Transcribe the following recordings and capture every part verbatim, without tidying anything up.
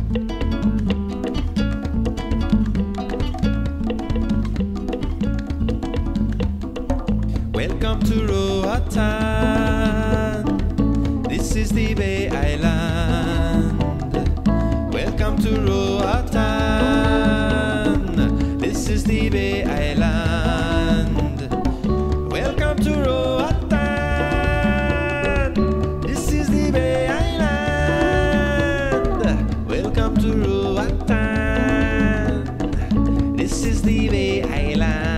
Welcome to Roatan. This is the Bay Island. Welcome to Roatan. This is the Bay Island. Welcome to Roatan. This is the Bay Island. Welcome to Roatan. This is the Bay Island.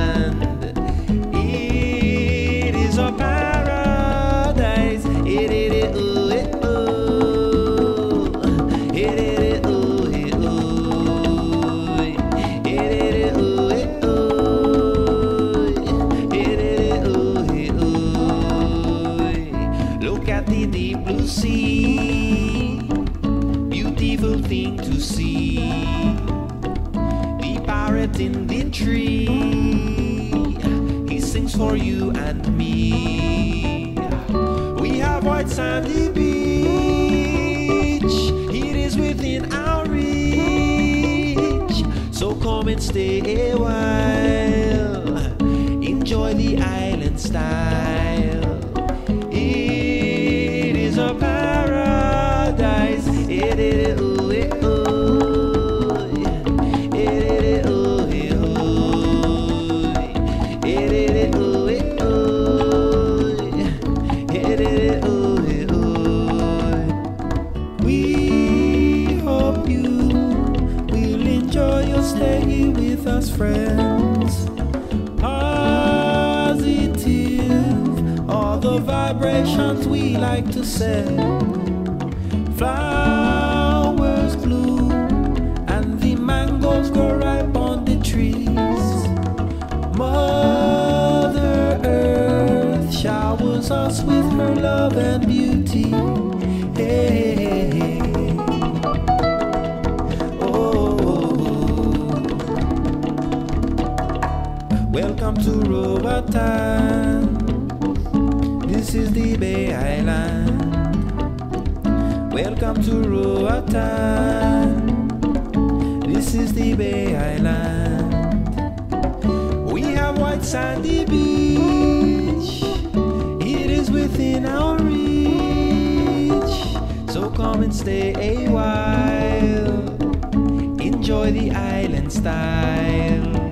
A paradise. It it it ooh it ooh. It it it ooh it ooh. It it it ooh it ooh. It it it ooh it ooh. Look at the deep blue sea. Beautiful thing to see. The parrot in the tree. He sings for you and me. We have white sandy beach. It is within our reach. So come and stay a while. Enjoy the island style. It is a paradise. It is ooh, it, ooh. Stay here with us, friends. Positive, all the vibrations we like to send. Flowers bloom and the mangoes grow ripe on the trees. Mother Earth showers us with her love and beauty. Hey, hey, hey. Welcome to Roatan. This is the Bay Island. Welcome to Roatan. This is the Bay Island. We have white sandy beach. It is within our reach. So come and stay a while. Enjoy the island style.